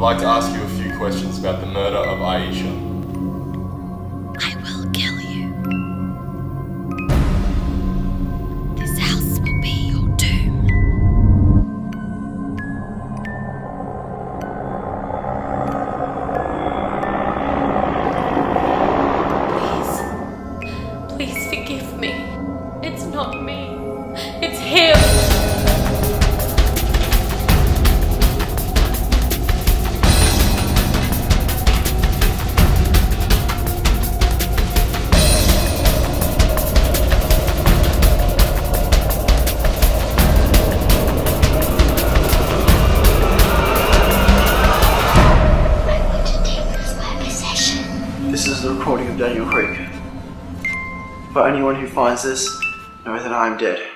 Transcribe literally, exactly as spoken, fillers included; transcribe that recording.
like to ask you a few questions about the murder of Aisha. I will kill you. This house will be your doom. Please, please forgive me. It's not me. It's him. This is the recording of Daniel Creek. For anyone who finds this, know that I am dead.